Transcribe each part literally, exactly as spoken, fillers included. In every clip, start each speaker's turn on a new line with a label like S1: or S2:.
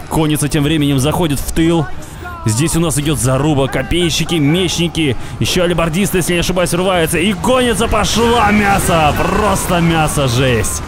S1: Конница тем временем заходит в тыл. Здесь у нас идет заруба, копейщики, мечники, еще алибардисты, если не ошибаюсь, рваются. И конница пошла, мясо, просто мясо, жесть.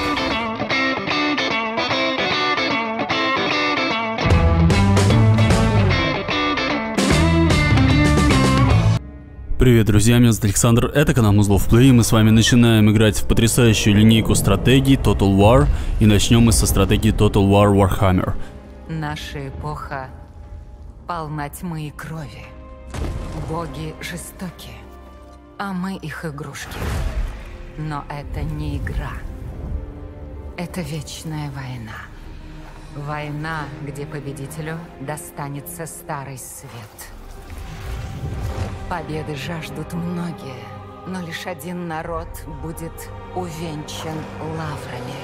S1: Привет, друзья, меня зовут Александр, это канал Музлов Плей, и мы с вами начинаем играть в потрясающую линейку стратегий Total War, и начнем мы со стратегии Total War Warhammer.
S2: Наша эпоха полна тьмы и крови. Боги жестоки, а мы их игрушки. Но это не игра. Это вечная война. Война, где победителю достанется Старый Свет. Победы жаждут многие, но лишь один народ будет увенчан лаврами.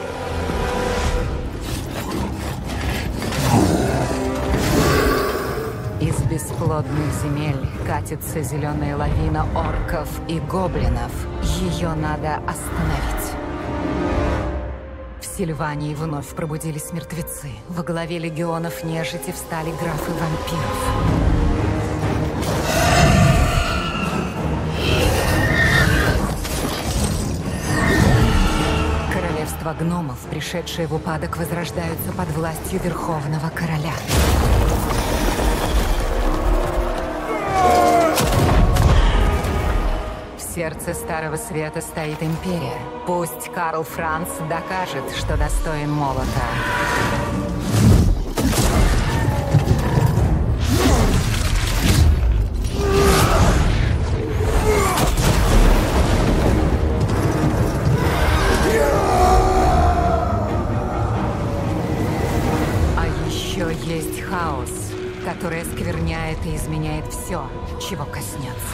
S2: Из бесплодных земель катится зеленая лавина орков и гоблинов. Ее надо остановить. В Сильвании вновь пробудились мертвецы. Во главе легионов нежити встали графы вампиров. Королевства гномов, пришедшие в упадок, возрождаются под властью Верховного Короля. В сердце Старого Света стоит империя. Пусть Карл Франц докажет, что достоин молота. Есть хаос, который оскверняет и изменяет все, чего коснется.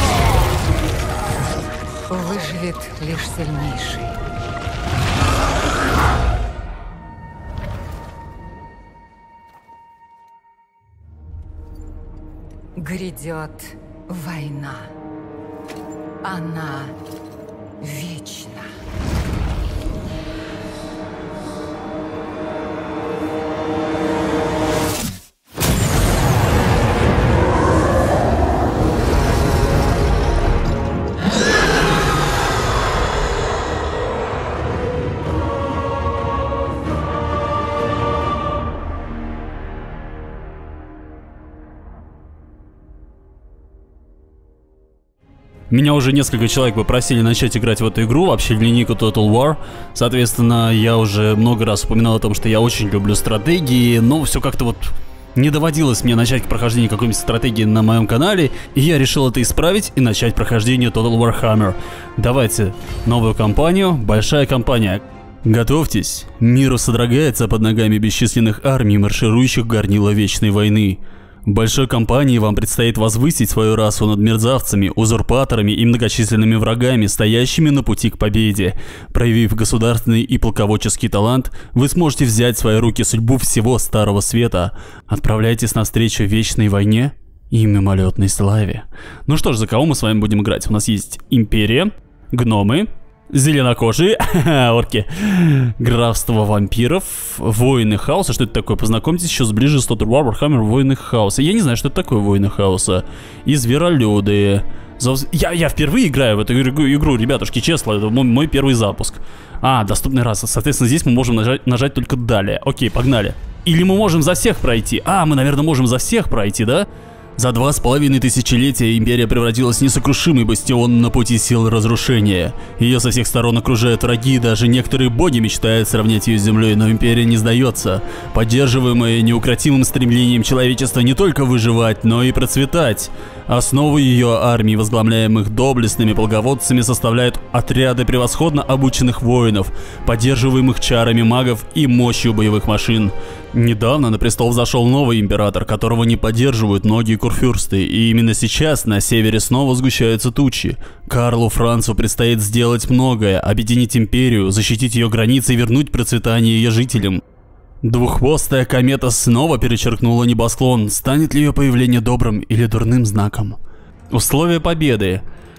S2: Выживет лишь сильнейший. Грядет война. Она вечна.
S1: Меня уже несколько человек попросили начать играть в эту игру, вообще в линейку Total War. Соответственно, я уже много раз упоминал о том, что я очень люблю стратегии, но все как-то вот не доводилось мне начать прохождение какой-нибудь стратегии на моем канале, и я решил это исправить и начать прохождение Total Warhammer. Давайте, новую кампанию, большая кампания. Готовьтесь, мир содрогается под ногами бесчисленных армий, марширующих в горнило вечной войны. В большой кампании вам предстоит возвысить свою расу над мерзавцами, узурпаторами и многочисленными врагами, стоящими на пути к победе. Проявив государственный и полководческий талант, вы сможете взять в свои руки судьбу всего Старого Света. Отправляйтесь навстречу вечной войне и мимолетной славе. Ну что ж, за кого мы с вами будем играть? У нас есть Империя, гномы, зеленокожие, орки, графство вампиров, воины хаоса. Что это такое? Познакомьтесь еще ближе с Total War Warhammer, воины хаоса. Я не знаю, что это такое воины хаоса. И зверолюды. Я, я впервые играю в эту игру, игру, ребятушки, честно, это мой, мой первый запуск. А, доступный раз. Соответственно, здесь мы можем нажать, нажать только далее. Окей, погнали. Или мы можем за всех пройти. А, мы, наверное, можем за всех пройти, да? За два с половиной тысячелетия империя превратилась в несокрушимый бастион на пути сил разрушения. Ее со всех сторон окружают враги, даже некоторые боги мечтают сравнять ее с землей, но империя не сдается. Поддерживаемая неукротимым стремлением человечества не только выживать, но и процветать. Основу ее армии, возглавляемых доблестными полководцами, составляют отряды превосходно обученных воинов, поддерживаемых чарами магов и мощью боевых машин. Недавно на престол взошел новый император, которого не поддерживают многие курфюрсты, и именно сейчас на севере снова сгущаются тучи. Карлу Францу предстоит сделать многое: объединить империю, защитить ее границы и вернуть процветание ее жителям. Двуххвостая комета снова перечеркнула небосклон. Станет ли ее появление добрым или дурным знаком? Условия победы.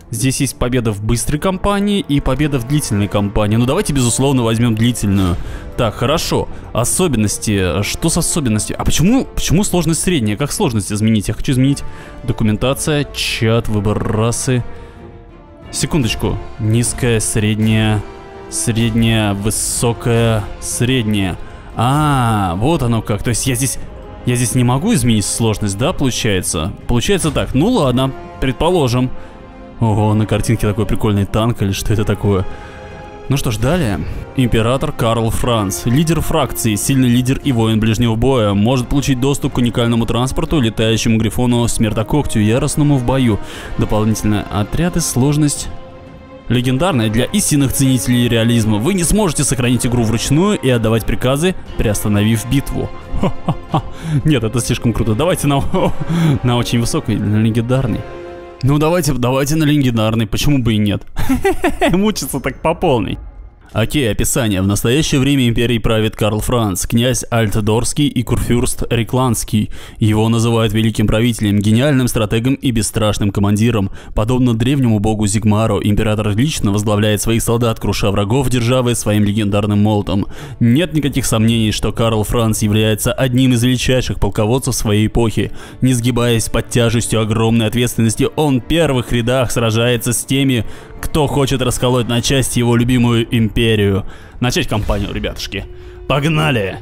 S1: Здесь есть победа в быстрой кампании и победа в длительной кампании. Ну давайте, безусловно, возьмем длительную. Так, хорошо. Особенности. Что с особенностью? А почему, почему сложность средняя? Как сложность изменить? Я хочу изменить документация, чат, выбор расы. Секундочку. Низкая, средняя, средняя, высокая, средняя. А, вот оно как. То есть я здесь... Я здесь не могу изменить сложность, да, получается? Получается так. Ну ладно, предположим. Ого, на картинке такой прикольный танк или что это такое? Ну что ж, далее. Император Карл Франц. Лидер фракции, сильный лидер и воин ближнего боя. Может получить доступ к уникальному транспорту, летающему грифону Смертокогтю, яростному в бою. Дополнительно отряды, сложность... Легендарная для истинных ценителей реализма. Вы не сможете сохранить игру вручную и отдавать приказы, приостановив битву. Ха-ха-ха. Нет, это слишком круто. Давайте на, на очень высокой, на легендарный. Ну давайте, давайте на легендарный, почему бы и нет? Мучиться так по полной. Окей, описание. В настоящее время империей правит Карл Франц, князь Альтдорский и курфюрст Рекландский. Его называют великим правителем, гениальным стратегом и бесстрашным командиром. Подобно древнему богу Зигмару, император лично возглавляет своих солдат, круша врагов державы своим легендарным молотом. Нет никаких сомнений, что Карл Франц является одним из величайших полководцев своей эпохи. Не сгибаясь под тяжестью огромной ответственности, он в первых рядах сражается с теми, кто хочет расколоть на части его любимую империю. Начать кампанию, ребятушки. Погнали!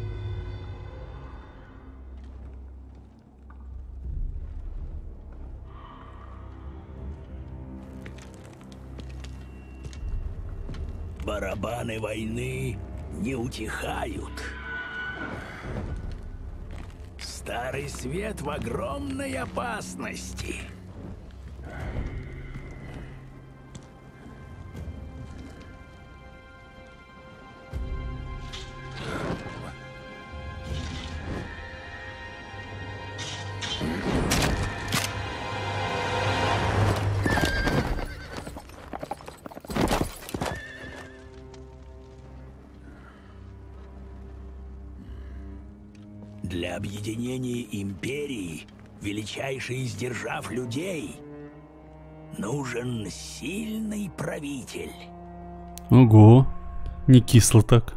S3: Барабаны войны не утихают. Старый свет в огромной опасности. Для объединения империи, величайшей из держав людей, нужен сильный правитель.
S1: Ого, не кисло так.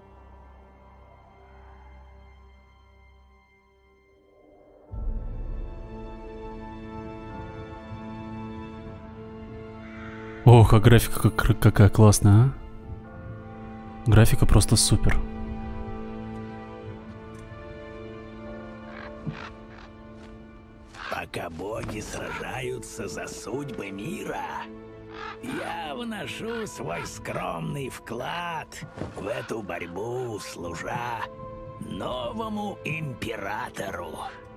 S1: Ох, а графика как, какая классная, а? Графика просто супер.
S3: Пока боги сражаются за судьбы мира, я вношу свой скромный вклад в эту борьбу, служа новому императору.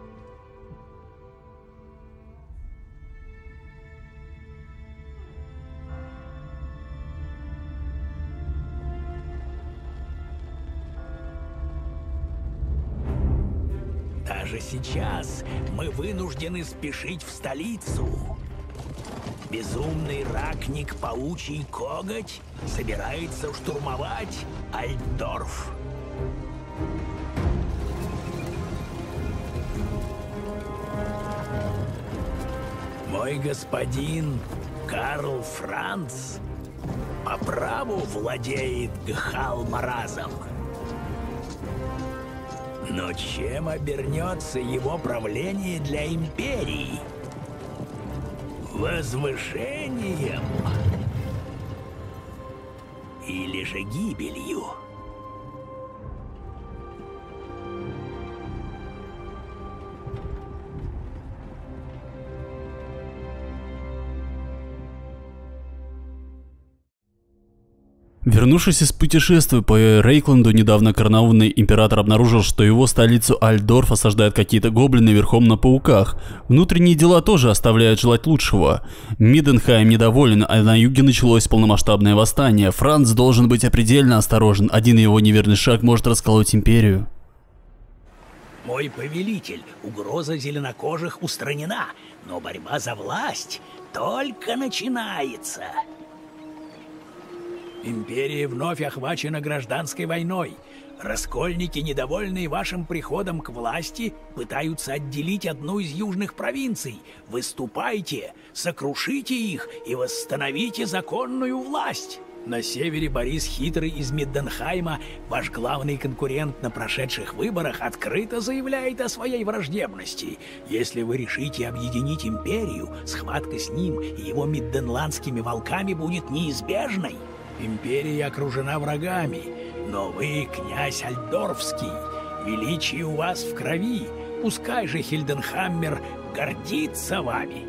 S3: Даже сейчас мы вынуждены спешить в столицу. Безумный ракник Паучий Коготь собирается штурмовать Альтдорф. Мой господин Карл Франц по праву владеет Гхал-Маразом. Но чем обернется его правление для империи? Возвышением или же гибелью?
S1: Вернувшись из путешествия по Рейкланду, недавно коронованный император обнаружил, что его столицу Альтдорф осаждают какие-то гоблины верхом на пауках. Внутренние дела тоже оставляют желать лучшего. Миденхайм недоволен, а на юге началось полномасштабное восстание. Франц должен быть предельно осторожен, один его неверный шаг может расколоть империю.
S3: Мой повелитель, угроза зеленокожих устранена, но борьба за власть только начинается. Империя вновь охвачена гражданской войной. Раскольники, недовольные вашим приходом к власти, пытаются отделить одну из южных провинций. Выступайте, сокрушите их и восстановите законную власть. На севере Борис Хитрый из Мидденхайма, ваш главный конкурент на прошедших выборах, открыто заявляет о своей враждебности. Если вы решите объединить империю, схватка с ним и его мидденландскими волками будет неизбежной. Империя окружена врагами, но вы, князь Альдорфский, величие у вас в крови. Пускай же Хильденхаммер гордится вами.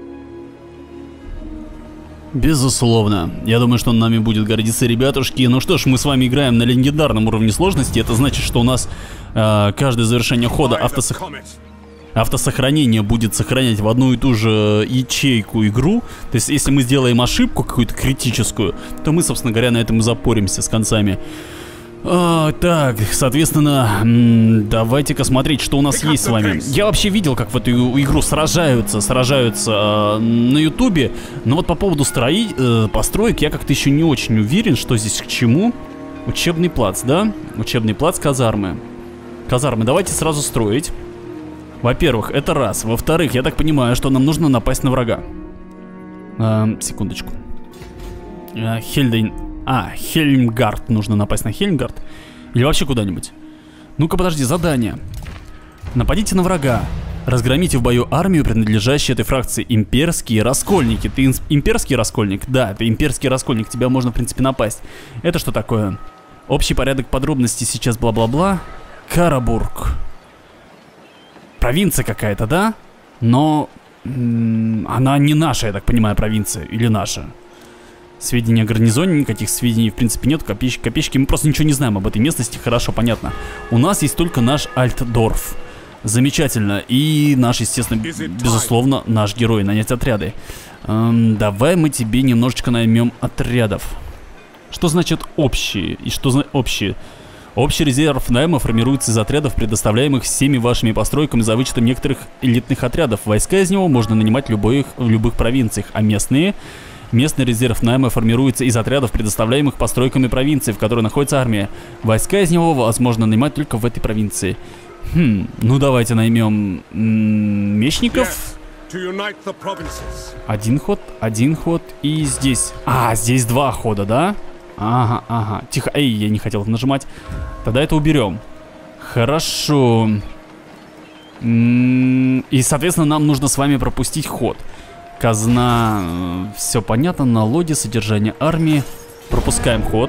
S1: Безусловно. Я думаю, что он нами будет гордиться, ребятушки. Ну что ж, мы с вами играем на легендарном уровне сложности. Это значит, что у нас э, каждое завершение хода автосох... автосохранение будет сохранять в одну и ту же ячейку игру. То есть, если мы сделаем ошибку какую-то критическую, то мы, собственно говоря, на этом и запоримся с концами. А, так, соответственно, давайте-ка смотреть, что у нас есть с вами. Я вообще видел, как в эту игру сражаются, сражаются э, на ютубе. Но вот по поводу строи, э, построек я как-то еще не очень уверен, что здесь к чему. Учебный плац, да? Учебный плац, казармы. Казармы давайте сразу строить. Во-первых, это раз. Во-вторых, я так понимаю, что нам нужно напасть на врага. Э, секундочку. Э, Хельдейн... А, Хельмгард. Нужно напасть на Хельмгард. Или вообще куда-нибудь. Ну-ка, подожди, задание. Нападите на врага. Разгромите в бою армию, принадлежащую этой фракции. Имперские раскольники. Ты имперский раскольник? Да, ты имперский раскольник. Тебя можно, в принципе, напасть. Это что такое? Общий порядок подробностей сейчас бла-бла-бла. Карабург. Провинция какая-то, да? Но... она не наша, я так понимаю, провинция. Или наша? Сведения о гарнизоне, никаких сведений в принципе нет, копеечки, копеечки, мы просто ничего не знаем об этой местности, хорошо, понятно. У нас есть только наш Альтдорф. Замечательно. И наш, естественно, безусловно, наш герой, нанять отряды. Эм, давай мы тебе немножечко наймем отрядов. Что значит общие? И что значит общие? Общий резерв найма формируется из отрядов, предоставляемых всеми вашими постройками за вычетом некоторых элитных отрядов. Войска из него можно нанимать любых, в любых провинциях, а местные... Местный резерв найма формируется из отрядов, предоставляемых постройками провинции, в которой находится армия. Войска из него возможно нанимать только в этой провинции. Хм, ну давайте наймем мечников. Один ход, один ход и здесь. А, здесь два хода, да? Ага, ага. Тихо, эй, я не хотел нажимать. Тогда это уберем. Хорошо. И, соответственно, нам нужно с вами пропустить ход. Казна, все понятно, налоги, содержание армии. Пропускаем ход.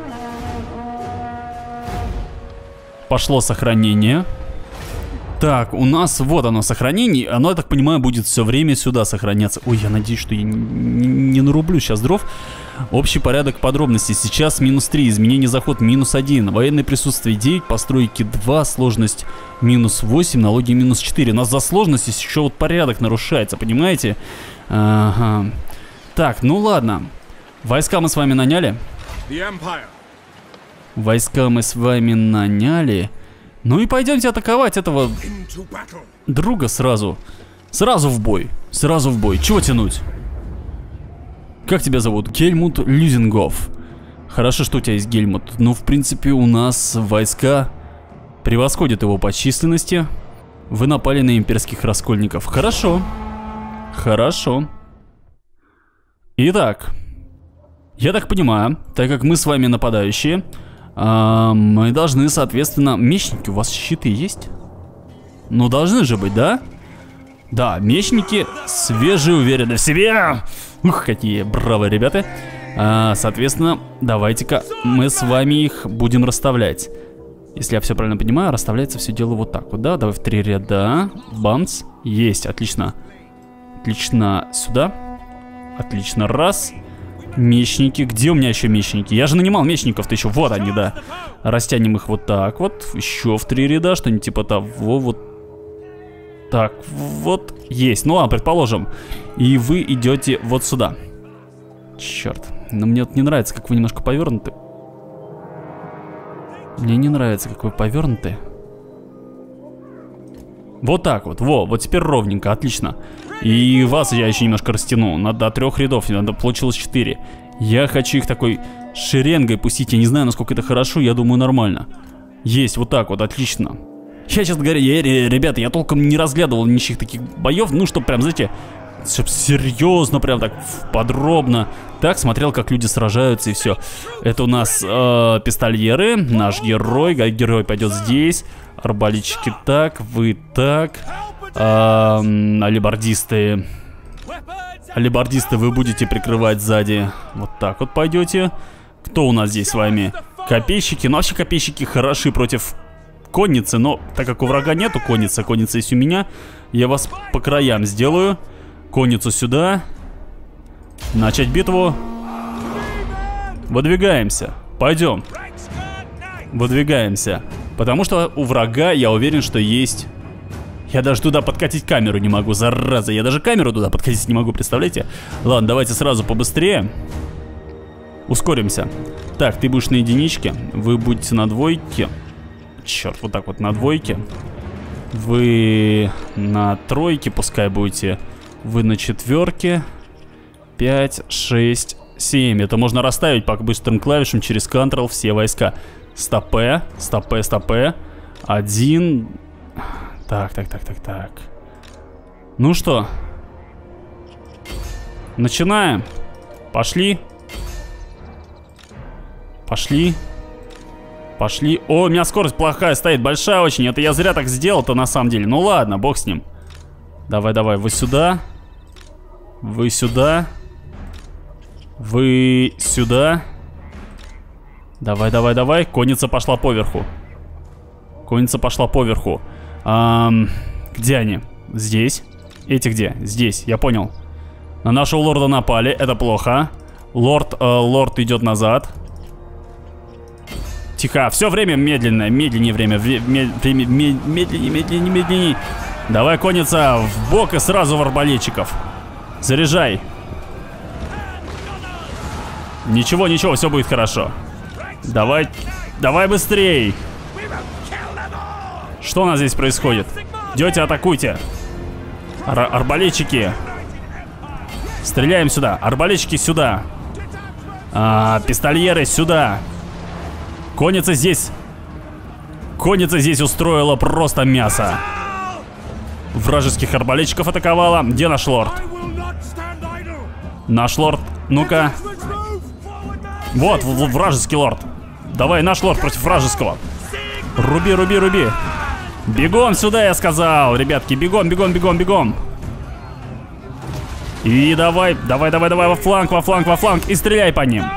S1: Пошло сохранение. Так, у нас вот оно сохранение. Оно, я так понимаю, будет все время сюда сохраняться. Ой, я надеюсь, что я не, не, не нарублю сейчас дров. Общий порядок подробностей. Сейчас минус три, изменение заход минус один, военное присутствие девять, постройки два, сложность минус восемь, налоги минус четыре. У нас за сложность еще вот порядок нарушается, понимаете? Ага. Так, ну ладно. Войска мы с вами наняли. Войска мы с вами наняли. Ну и пойдемте атаковать этого друга сразу. Сразу в бой. Сразу в бой. Чего тянуть? Как тебя зовут? Гельмут Люзингоф. Хорошо, что у тебя есть Гельмут. Ну, в принципе, у нас войска превосходят его по численности. Вы напали на имперских раскольников. Хорошо. Хорошо. Итак. Я так понимаю, так как мы с вами нападающие, а, мы должны, соответственно... Мечники, у вас щиты есть? Ну, должны же быть, да? Да, мечники свежие, уверены в себе. Ух, какие бравые ребята. а, Соответственно, давайте-ка мы с вами их будем расставлять. Если я все правильно понимаю, расставляется все дело вот так вот, да? Давай в три ряда. Бамс. Есть, отлично. Отлично, сюда. Отлично, раз. Мечники, где у меня еще мечники? Я же нанимал мечников-то еще, вот они, да. Растянем их вот так вот. Еще в три ряда, что-нибудь типа того, вот. Так, вот, есть. Ну ладно, предположим. И вы идете вот сюда. Черт, но мне вот не нравится, как вы немножко повернуты. Мне не нравится, как вы повернуты. Вот так вот, во, вот теперь ровненько, отлично. И вас я еще немножко растяну, надо до трех рядов, надо, получилось четыре. Я хочу их такой шеренгой пустить, я не знаю, насколько это хорошо, я думаю, нормально. Есть, вот так вот, отлично. Я, честно говоря, я, ребята, я толком не разглядывал ничьих таких боев, ну, чтобы прям, знаете, чтобы серьезно, прям так подробно. Так, смотрел, как люди сражаются и все. Это у нас э, пистольеры, наш герой, герой пойдет здесь. Арбалетчики так, вы так. Э, алибардисты. Алибардисты вы будете прикрывать сзади. Вот так вот пойдете. Кто у нас здесь с вами? Копейщики. Ну, вообще копейщики хороши против конницы, но так как у врага нету конницы, конница есть у меня, я вас по краям сделаю. Конницу сюда. Начать битву. Выдвигаемся. Пойдем. Выдвигаемся. Потому что у врага, я уверен, что есть... Я даже туда подкатить камеру не могу, зараза. Я даже камеру туда подкатить не могу, представляете? Ладно, давайте сразу побыстрее. Ускоримся. Так, ты будешь на единичке. Вы будете на двойке. Черт, вот так вот на двойке. Вы на тройке пускай будете. Вы на четверке. пять, шесть, семь. Это можно расставить по быстрым клавишам через Ctrl все войска. Стопе, стопе, стопе. Один. Так, так, так, так, так. Ну что? Начинаем. Пошли. Пошли. Пошли. О, у меня скорость плохая стоит, большая очень. Это я зря так сделал-то на самом деле. Ну ладно, бог с ним. Давай, давай, вы сюда. Вы сюда. Вы сюда. Давай, давай, давай. Конница пошла поверху. Конница пошла поверху. Эм, где они? Здесь. Эти где? Здесь, я понял. На нашего лорда напали, это плохо. Лорд, э, лорд идет назад. Тихо, все время медленное, медленнее время, время, время медленнее, медленнее, медленнее. Давай, конница, в бок и сразу в арбалетчиков. Заряжай. Ничего, ничего, все будет хорошо. Давай, давай быстрей. Что у нас здесь происходит? Идете, атакуйте. Ар арбалетчики. Стреляем сюда. Арбалетчики сюда. А, пистольеры сюда. Конница здесь. Конница здесь устроила просто мясо. Вражеских арбалетчиков атаковала. Где наш лорд? Наш лорд. Ну-ка. Вот, вражеский лорд. Давай, наш лорд против вражеского. Руби, руби, руби. Бегом сюда, я сказал. Ребятки, бегом, бегом, бегом, бегом. И давай, давай, давай, давай во фланг, во фланг, во фланг. И стреляй по ним.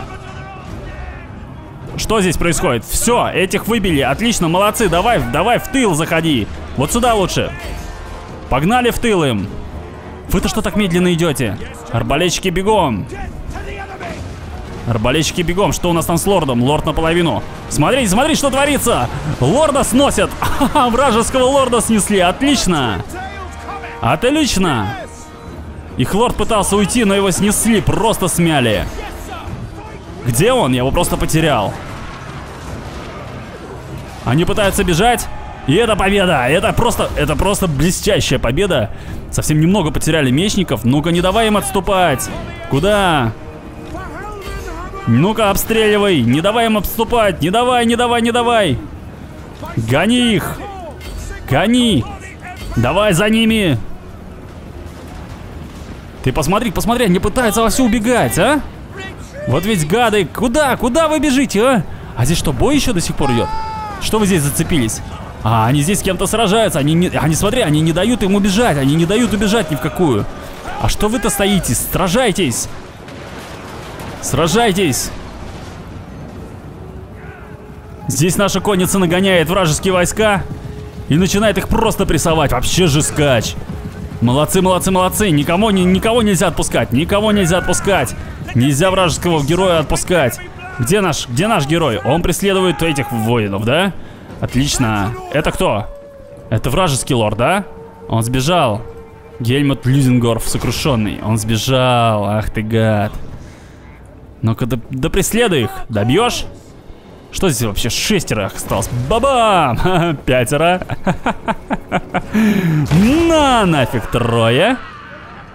S1: Что здесь происходит? Все, этих выбили. Отлично, молодцы. Давай, давай в тыл заходи. Вот сюда лучше. Погнали в тыл им. Вы-то что так медленно идете? Арбалетчики бегом. Арбалетчики бегом. Что у нас там с лордом? Лорд наполовину. Смотрите, смотри, что творится. Лорда сносят. Ха-ха, вражеского лорда снесли. Отлично. Отлично. Их лорд пытался уйти, но его снесли. Просто смяли. Где он? Я его просто потерял. Они пытаются бежать. И это победа. Это просто, это просто блестящая победа. Совсем немного потеряли мечников. Ну-ка, не давай им отступать. Куда? Ну-ка, обстреливай. Не давай им отступать. Не давай, не давай, не давай. Гони их. Гони. Давай за ними. Ты посмотри, посмотри, они пытаются вовсю убегать, а? Вот ведь гады. Куда? Куда вы бежите, а? А здесь что, бой еще до сих пор идет? Что вы здесь зацепились? А, они здесь с кем-то сражаются. Они, не, они, смотри, они не дают им убежать. Они не дают убежать ни в какую. А что вы-то стоите? Сражайтесь. Сражайтесь. Здесь наша конница нагоняет вражеские войска и начинает их просто прессовать. Вообще же скач. Молодцы, молодцы, молодцы. Никому, ни, никого нельзя отпускать. Никого нельзя отпускать. Нельзя вражеского героя отпускать. Где наш, где наш герой? Он преследует этих воинов, да? Отлично. Это кто? Это вражеский лорд, да? Он сбежал. Гельмут Люденгорф сокрушенный. Он сбежал. Ах ты гад. Ну-ка, да, да преследуй их. Добьешь? Что здесь вообще? Шестеро осталось. Бабам! Пятеро. На нафиг, трое.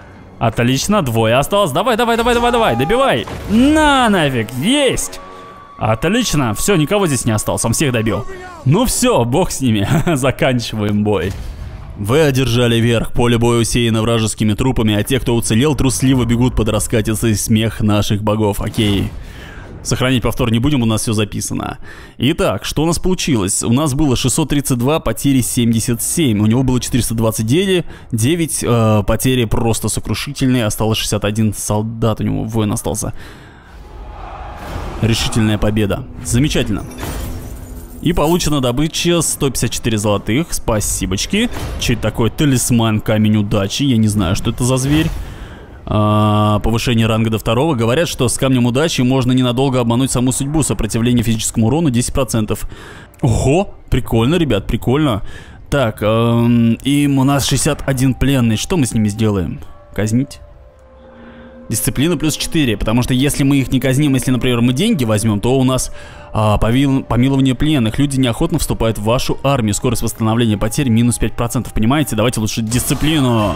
S1: Отлично, двое осталось. Давай, давай, давай, давай, давай, добивай. На нафиг, есть. Отлично, все, никого здесь не осталось, он всех добил. Ну все, бог с ними, заканчиваем бой. Вы одержали верх, поле боя усеяно вражескими трупами, а те, кто уцелел, трусливо бегут под раскатистый смех наших богов. Окей. Сохранить повтор не будем, у нас все записано. Итак, что у нас получилось? У нас было шестьсот тридцать два, потери семьдесят семь. У него было четыреста двадцать девять, э, потери просто сокрушительные. Осталось шестьдесят один солдат, у него воин остался. Решительная победа. Замечательно. И получена добыча сто пятьдесят четыре золотых. Спасибочки. Че это такое? Талисман, камень удачи. Я не знаю, что это за зверь. А, повышение ранга до второго. Говорят, что с камнем удачи можно ненадолго обмануть саму судьбу. Сопротивление физическому урону десять процентов. Ого, прикольно, ребят, прикольно. Так, эм, им у нас шестьдесят один пленный. Что мы с ними сделаем? Казнить? Дисциплина плюс четыре, потому что если мы их не казним, если, например, мы деньги возьмем, то у нас а, повил, помилование пленных. Люди неохотно вступают в вашу армию. Скорость восстановления потерь минус пять процентов, понимаете? Давайте лучше дисциплину.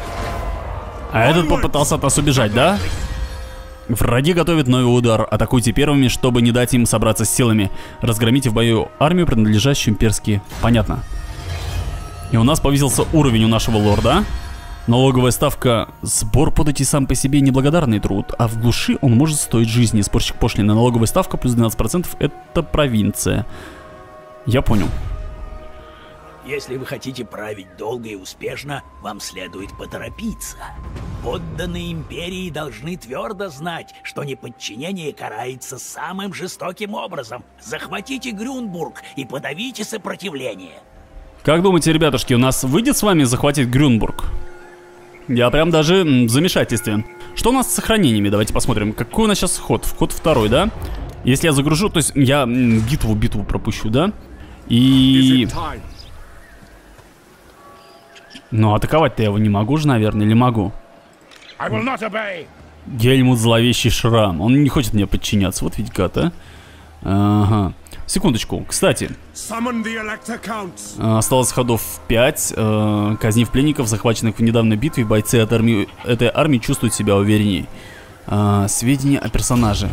S1: А этот попытался от нас убежать, да? Враги готовят новый удар. Атакуйте первыми, чтобы не дать им собраться с силами. Разгромите в бою армию, принадлежащую имперские. Понятно. И у нас повысился уровень у нашего лорда. Налоговая ставка. Сбор податей сам по себе неблагодарный труд, а в глуши он может стоить жизни. Сборщик пошлины. Налоговая ставка плюс двенадцать процентов. Это провинция. Я понял.
S3: Если вы хотите править долго и успешно, вам следует поторопиться. Подданные империи должны твердо знать, что неподчинение карается самым жестоким образом. Захватите Грюнбург и подавите сопротивление.
S1: Как думаете, ребятушки, у нас выйдет с вами захватить Грюнбург? Я прям даже в замешательстве. Что у нас с сохранениями? Давайте посмотрим. Какой у нас сейчас ход? Вход второй, да? Если я загружу, то есть я битву, битву пропущу, да? И... Ну, атаковать-то я его не могу же, наверное, или могу? Гельмут зловещий шрам. Он не хочет мне подчиняться. Вот ведь гад, а? Ага. Секундочку. Кстати, осталось ходов пять. Казнив пленников, захваченных в недавней битве, бойцы от армии, этой армии чувствуют себя уверенней. Сведения о персонаже.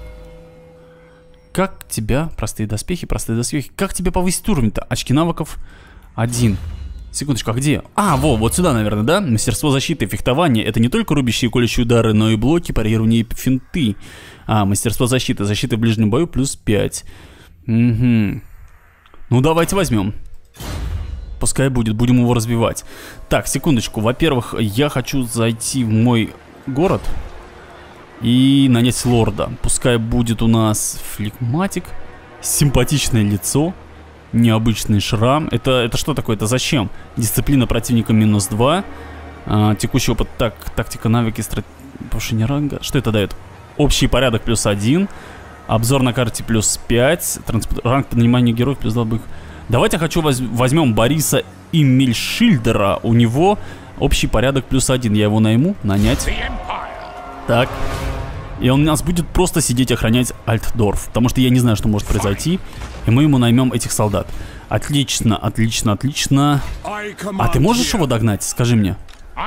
S1: Как тебя... Простые доспехи, простые доспехи. Как тебе повысить уровень-то? Очки навыков один. Секундочку, а где? А, во, вот сюда, наверное, да? Мастерство защиты, фехтование. Это не только рубящие и колющие удары, но и блоки, парирование и финты. А, мастерство защиты. Защита в ближнем бою плюс пять. Угу. Ну, давайте возьмем. Пускай будет, будем его развивать. Так, секундочку. Во-первых, я хочу зайти в мой город и нанять лорда. Пускай будет у нас флегматик. Симпатичное лицо. Необычный шрам. Это, это что такое? Это зачем? Дисциплина противника минус два. А, текущий опыт. Так, тактика, навыки, страт... повышение ранга. Что это дает? Общий порядок плюс один. Обзор на карте плюс пять. Транспорт... Ранг поднимания героев плюс два. Давайте я хочу воз... возьмем Бориса Иммельшильдера. У него общий порядок плюс один. Я его найму. Нанять. Так. И он у нас будет просто сидеть охранять Альтдорф. Потому что я не знаю, что может произойти. И мы ему наймем этих солдат. Отлично, отлично, отлично. А ты можешь его догнать? Скажи мне.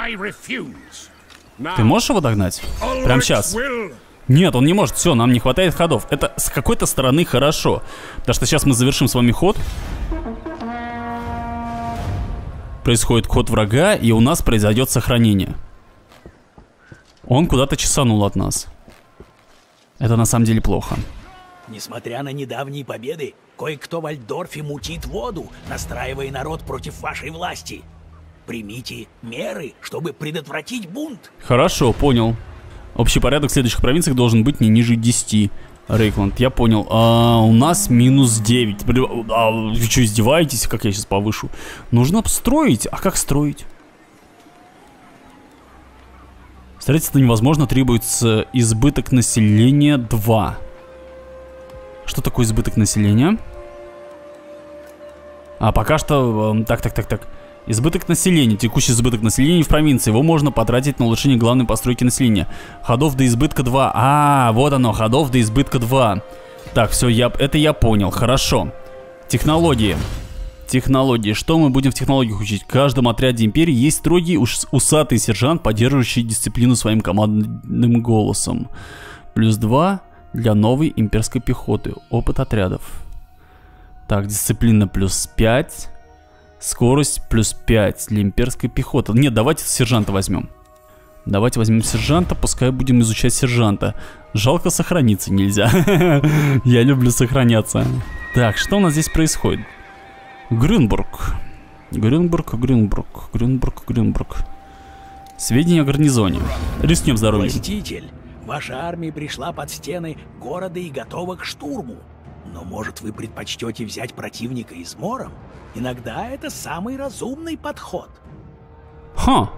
S1: Ты можешь его догнать? Прямо сейчас. Нет, он не может. Все, нам не хватает ходов. Это с какой-то стороны хорошо. Потому что сейчас мы завершим с вами ход. Происходит ход врага, и у нас произойдет сохранение. Он куда-то чесанул от нас. Это на самом деле плохо.
S3: Несмотря на недавние победы, кое-кто в Альтдорфе мутит воду, настраивая народ против вашей власти. Примите меры, чтобы предотвратить бунт.
S1: Хорошо, понял. Общий порядок в следующих провинциях должен быть не ниже десяти. Рейкланд, я понял. А, у нас минус девять. А, вы что, издеваетесь, как я сейчас повышу? Нужно строить. А как строить? Строительство невозможно, требуется избыток населения два. Что такое избыток населения? А, пока что... Э, так, так, так, так. Избыток населения. Текущий избыток населения в провинции. Его можно потратить на улучшение главной постройки населения. Ходов до избытка два. А, вот оно, ходов до избытка два. Так, все, я, это я понял. Хорошо. Технологии. Технологии. Что мы будем в технологиях учить? В каждом отряде империи есть строгий усатый сержант, поддерживающий дисциплину своим командным голосом. Плюс два. для новой имперской пехоты. Опыт отрядов. Так, дисциплина плюс пять. Скорость плюс пять для имперской пехоты. Нет, давайте сержанта возьмем. Давайте возьмем сержанта, пускай будем изучать сержанта. Жалко, сохраниться нельзя. Я люблю сохраняться. Так, что у нас здесь происходит? Грюнбург. Грюнбург, Грюнбург, Грюнбург, Грюнбург. Сведения о гарнизоне. Рискнем здоровьем.
S3: Властитель, ваша армия пришла под стены города и готова к штурму. Но, может, вы предпочтете взять противника измором? Иногда это самый разумный подход.
S1: Ха.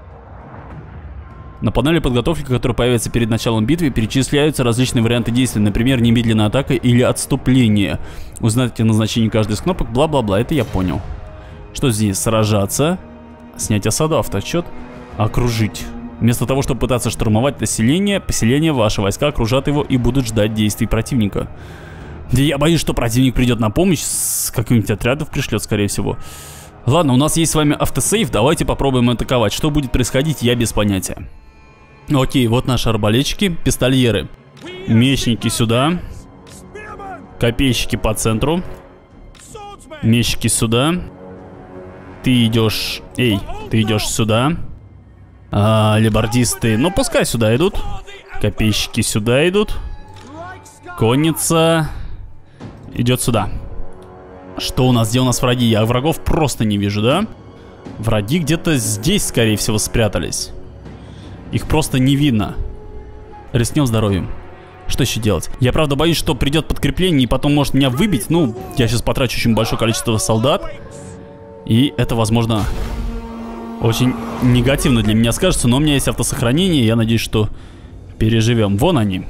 S1: На панели подготовки, которая появится перед началом битвы, перечисляются различные варианты действий, например, немедленная атака или отступление. Узнайте назначение каждой из кнопок, бла-бла-бла, это я понял. Что здесь? Сражаться, снять осаду, автоотчет, окружить. Вместо того, чтобы пытаться штурмовать население, поселение, ваши войска окружат его и будут ждать действий противника. Я боюсь, что противник придет на помощь, с каким-нибудь отрядов пришлет, скорее всего. Ладно, у нас есть с вами автосейв, давайте попробуем атаковать. Что будет происходить, я без понятия. Окей, вот наши арбалетчики, пистольеры. Мечники сюда. Копейщики по центру. Мечники сюда. Ты идешь... Эй, ты идешь сюда. А, лебардисты, ну пускай сюда идут. Копейщики сюда идут. Конница идет сюда. Что у нас? Где у нас враги? Я врагов просто не вижу, да? Враги где-то здесь, скорее всего, спрятались. Их просто не видно. Рискнем здоровьем. Что еще делать? Я, правда, боюсь, что придет подкрепление и потом может меня выбить. Ну, я сейчас потрачу очень большое количество солдат. И это, возможно, очень негативно для меня скажется. Но у меня есть автосохранение. Я надеюсь, что переживем. Вон они.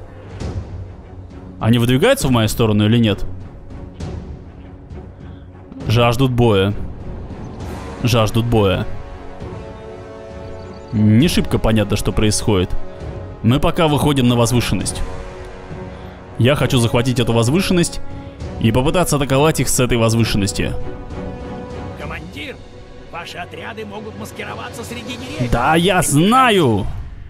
S1: Они выдвигаются в мою сторону или нет? Жаждут боя. Жаждут боя. Не шибко понятно, что происходит. Мы пока выходим на возвышенность. Я хочу захватить эту возвышенность и попытаться атаковать их с этой возвышенности.
S3: Командир, ваши отряды могут маскироваться среди деревьев.
S1: Да, я знаю!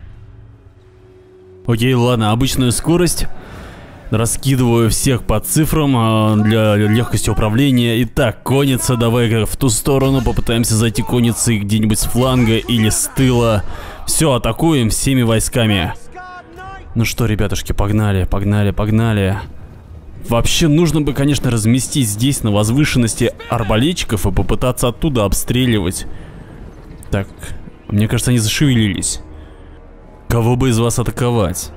S1: Окей, ладно, обычную скорость. Раскидываю всех по цифрам а, для легкости управления. Итак, конница, давай в ту сторону. Попытаемся зайти конницей где-нибудь с фланга или с тыла. Все, атакуем всеми войсками. Ну что, ребятушки, погнали, погнали, погнали. Вообще нужно бы, конечно, разместить здесь на возвышенности арбалетчиков и попытаться оттуда обстреливать. Так, мне кажется, они зашевелились. Кого бы из вас атаковать?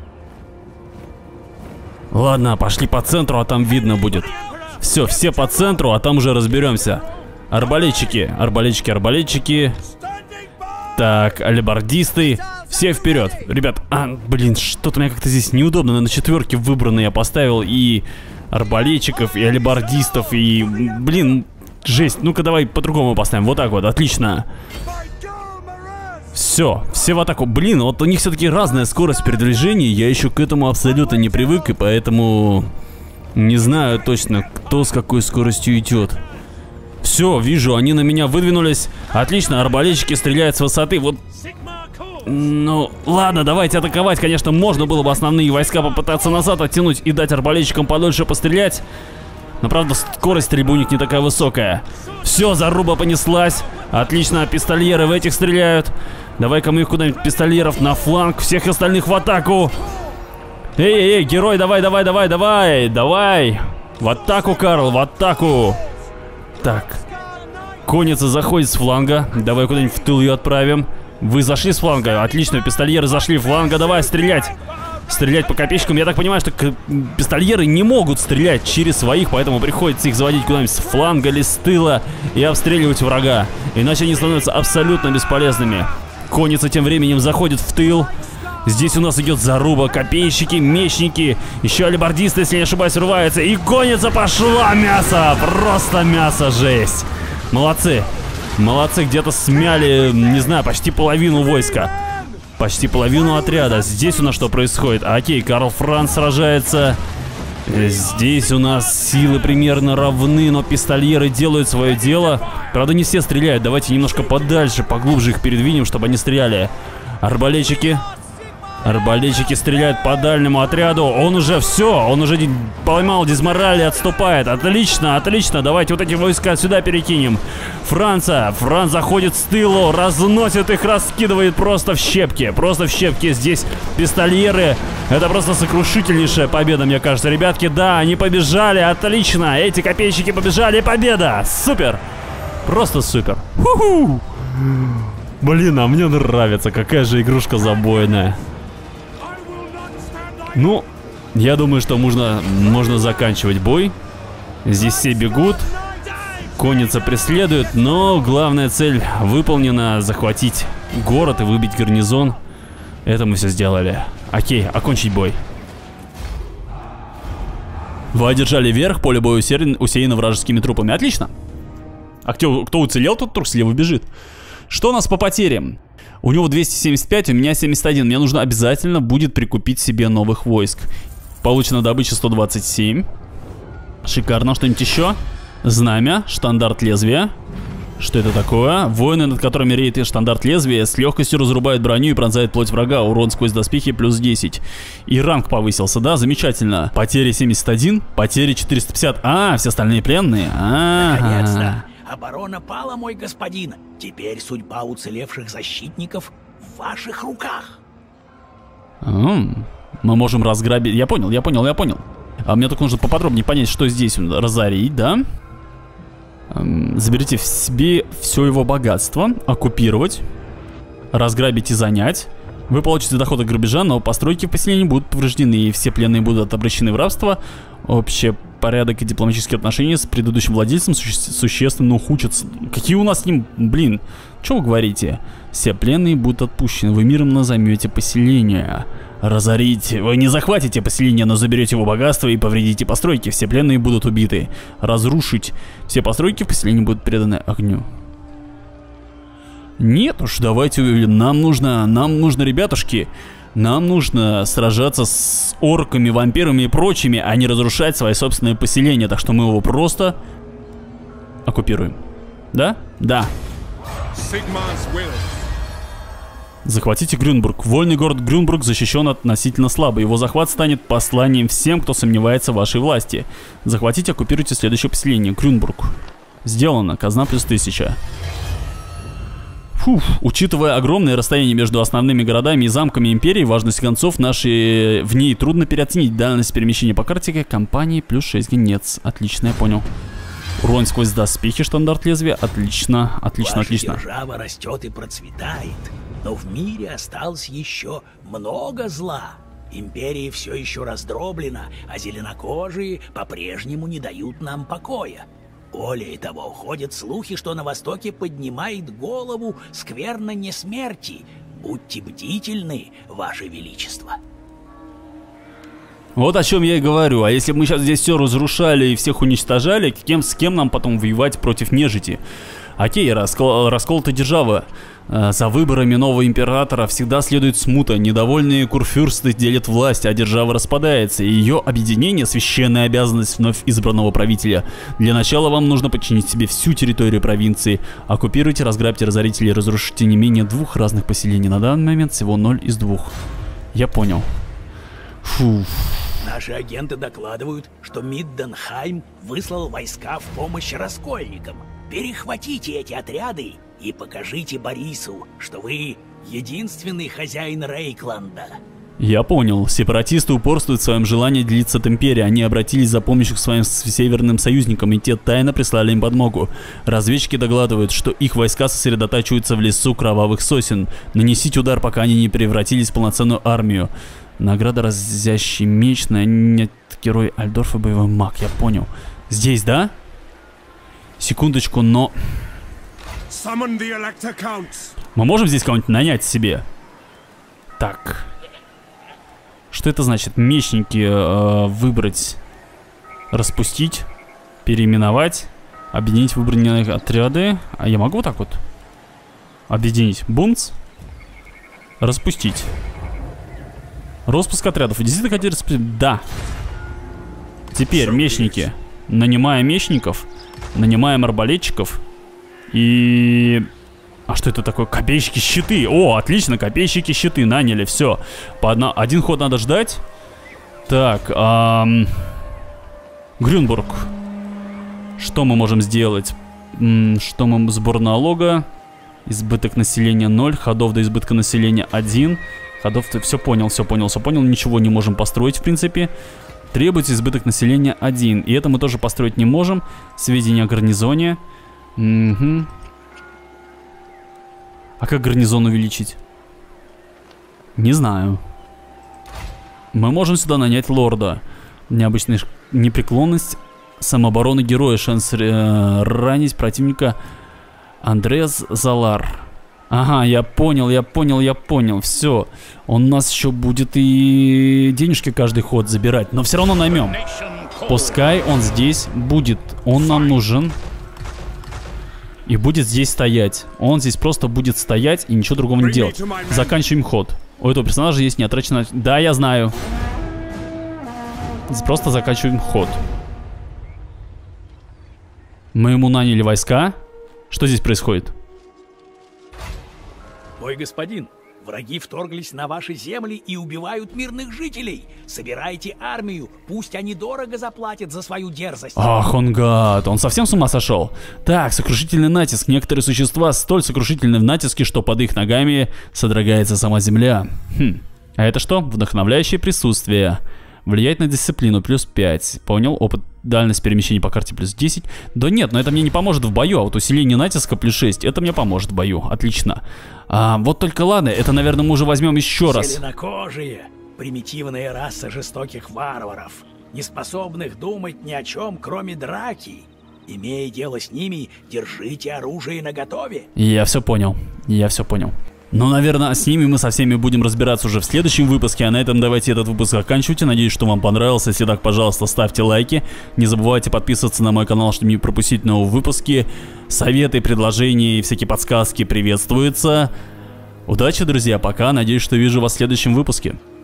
S1: Ладно, пошли по центру, а там видно будет. Все, все по центру, а там уже разберемся. Арбалетчики, арбалетчики, арбалетчики. Так, алебардисты. Все вперед. Ребят, а, блин, что-то мне как-то здесь неудобно. На четверке выбрано я поставил и арбалетчиков, и алебардистов, и... Блин, жесть. Ну-ка давай по-другому поставим. Вот так вот, отлично. Все, все в атаку. Блин, вот у них все-таки разная скорость передвижения. Я еще к этому абсолютно не привык, и поэтому не знаю точно, кто с какой скоростью идет. Все, вижу, они на меня выдвинулись. Отлично, арбалетчики стреляют с высоты. Вот. Ну, ладно, давайте атаковать. Конечно, можно было бы основные войска попытаться назад оттянуть и дать арбалетчикам подольше пострелять. Но, правда, скорость стрельбы у них не такая высокая. Все, заруба понеслась. Отлично, пистольеры в этих стреляют. Давай-ка мы их куда-нибудь, пистольеров, на фланг. Всех остальных в атаку. Эй-эй-эй, герой, давай, давай, давай, давай. Давай. В атаку, Карл, в атаку. Так. Конница заходит с фланга. Давай куда-нибудь в тыл ее отправим. Вы зашли с фланга. Отлично, пистольеры зашли в фланга. Давай, стрелять. Стрелять по копейщикам. Я так понимаю, что пистольеры не могут стрелять через своих, поэтому приходится их заводить куда-нибудь с фланга или с тыла и обстреливать врага. Иначе они становятся абсолютно бесполезными. Конница тем временем заходит в тыл. Здесь у нас идет заруба. Копейщики, мечники, еще алебардисты, если не ошибаюсь, рваются. И конница пошла. Мясо. Просто мясо. Жесть. Молодцы. Молодцы. Где-то смяли, не знаю, почти половину войска. Почти половину отряда. Здесь у нас что происходит? Окей, Карл Франц сражается. Здесь у нас силы примерно равны, но пистольеры делают свое дело. Правда, не все стреляют. Давайте немножко подальше, поглубже их передвинем, чтобы они стреляли. Арбалетчики. Арбалетчики стреляют по дальнему отряду. Он уже все, он уже поймал дизмораль и отступает. Отлично, отлично. Давайте вот эти войска сюда перекинем. Франция, Франц заходит с тылу, разносит их, раскидывает просто в щепки. Просто в щепки. Здесь пистольеры. Это просто сокрушительнейшая победа, мне кажется. Ребятки, да, они побежали. Отлично. Эти копейщики побежали. Победа. Супер. Просто супер. Ху-ху. Блин, а мне нравится. Какая же игрушка забойная. Ну, я думаю, что можно, можно заканчивать бой. Здесь все бегут. Конница преследует, но главная цель выполнена. Захватить город и выбить гарнизон. Это мы все сделали. Окей, окончить бой. Вы одержали верх, поле боя усеяно вражескими трупами. Отлично. А кто, кто уцелел, тот вдруг слева бежит. Что у нас по потерям? У него двести семьдесят пять, у меня семьдесят один. Мне нужно обязательно будет прикупить себе новых войск. Получена добыча сто двадцать семь. Шикарно. Что-нибудь еще? Знамя, штандарт лезвия. Что это такое? Воины, над которыми реет штандарт лезвия, с легкостью разрубают броню и пронзают плоть врага. Урон сквозь доспехи плюс десять. И ранг повысился, да? Замечательно. Потери семьдесят один, потери четыреста пятьдесят. А, все остальные пленные? А-а-а.
S3: Наконец-то! Оборона пала, мой господин. Теперь судьба уцелевших защитников в ваших руках.
S1: М-м, мы можем разграбить... Я понял, я понял, я понял. А мне только нужно поподробнее понять, что здесь. Разорить, да? Эм, заберите в себе все его богатство. Оккупировать. Разграбить и занять. Вы получите доход от грабежа, но постройки в поселении будут повреждены, и все пленные будут обращены в рабство. Общий порядок и дипломатические отношения с предыдущим владельцем суще существенно ухудшатся. Какие у нас с ним, блин, что вы говорите? Все пленные будут отпущены, вы миром назовете поселение. Разорить. Вы не захватите поселение, но заберете его богатство и повредите постройки. Все пленные будут убиты. Разрушить. Все постройки в поселении будут преданы огню. Нет уж, давайте, нам нужно, нам нужно, ребятушки, нам нужно сражаться с орками, вампирами и прочими, а не разрушать свои собственные поселения. Так что мы его просто оккупируем. Да? Да. Захватите Грюнбург. Вольный город Грюнбург защищен относительно слабо. Его захват станет посланием всем, кто сомневается в вашей власти. Захватите, оккупируйте следующее поселение. Грюнбург. Сделано. Казна плюс тысяча. Фух, учитывая огромное расстояние между основными городами и замками империи, важность гонцов нашей в ней трудно переоценить. Дальность перемещения по карте компании плюс шесть гонец. Отлично, я понял. Урон сквозь доспехи, штандарт лезвия. Отлично, отлично,
S3: Ваша
S1: отлично.
S3: держава растет и процветает, но в мире осталось еще много зла. Империя все еще раздроблена, а зеленокожие по-прежнему не дают нам покоя. Более того, ходят слухи, что на Востоке поднимает голову скверна несмерти. Будьте бдительны, Ваше Величество.
S1: Вот о чем я и говорю. А если бы мы сейчас здесь все разрушали и всех уничтожали, кем, с кем нам потом воевать против нежити? Окей, раскол, расколотая держава. Э, за выборами нового императора всегда следует смута. Недовольные курфюрсты делят власть, а держава распадается. И ее объединение — священная обязанность вновь избранного правителя. Для начала вам нужно подчинить себе всю территорию провинции. Оккупируйте, разграбьте, разорите или разрушите не менее двух разных поселений. На данный момент всего ноль из двух. Я понял. Фу.
S3: Наши агенты докладывают, что Мидденхайм выслал войска в помощь раскольникам. Перехватите эти отряды и покажите Борису, что вы единственный хозяин Рейкланда.
S1: Я понял. Сепаратисты упорствуют в своем желании делиться от империи. Они обратились за помощью к своим северным союзникам, и те тайно прислали им подмогу. Разведчики догладывают, что их войска сосредотачиваются в лесу кровавых сосен. Нанесите удар, пока они не превратились в полноценную армию. Награда разящий меч, на нет, герой Альдорфа, боевой маг. Я понял. Здесь, да? Секундочку, но... Мы можем здесь кого-нибудь нанять себе? Так. Что это значит? Мечники э, выбрать, распустить, переименовать, объединить выбранные отряды. А я могу вот так вот объединить? Бумц. Распустить. Распуск отрядов. Вы действительно хотите распустить? Да. Теперь мечники. Нанимаем мечников. Нанимаем арбалетчиков. И... А что это такое? Копейщики щиты. О, отлично, копейщики щиты наняли, все. По одна... Один ход надо ждать. Так, эм... Грюнбург. Что мы можем сделать? М-м, что мы... Сбор налога. Избыток населения ноль. Ходов до избытка населения один. Ходов... Все понял, все понял, все понял. Ничего не можем построить, в принципе. Требуется избыток населения один. И это мы тоже построить не можем. Сведения о гарнизоне. Угу. А как гарнизон увеличить? Не знаю. Мы можем сюда нанять лорда. Необычная непреклонность. Самооборона героя. Шанс э, ранить противника. Андреас Залар. Ага, я понял, я понял, я понял. Все. Он у нас еще будет и денежки каждый ход забирать. Но все равно наймем. Пускай он здесь будет. Он нам нужен. И будет здесь стоять. Он здесь просто будет стоять и ничего другого не делать. Заканчиваем ход. У этого персонажа есть неотраченная... Да, я знаю. Здесь просто заканчиваем ход. Мы ему наняли войска. Что здесь происходит?
S3: Мой господин, враги вторглись на ваши земли и убивают мирных жителей. Собирайте армию, пусть они дорого заплатят за свою дерзость.
S1: Ах, он гад, он совсем с ума сошел. Так, сокрушительный натиск. Некоторые существа столь сокрушительны в натиске, что под их ногами содрогается сама земля. Хм. А это что? Вдохновляющее присутствие. Влияет на дисциплину, плюс пять. Понял, опыт, дальность перемещения по карте плюс десять. Да нет, но это мне не поможет в бою, а вот усиление натиска плюс шесть, это мне поможет в бою, отлично. А, вот только ладно, это, наверное, мы уже возьмем еще раз.
S3: Зеленокожие, примитивная раса жестоких варваров, не способных думать ни о чем, кроме драки. Имея дело с ними, держите оружие наготове.
S1: Я все понял, я все понял. Ну, наверное, с ними мы со всеми будем разбираться уже в следующем выпуске. А на этом давайте этот выпуск заканчивайте. Надеюсь, что вам понравился. Если так, пожалуйста, ставьте лайки. Не забывайте подписываться на мой канал, чтобы не пропустить новые выпуски. Советы, предложения и всякие подсказки приветствуются. Удачи, друзья, пока. Надеюсь, что вижу вас в следующем выпуске.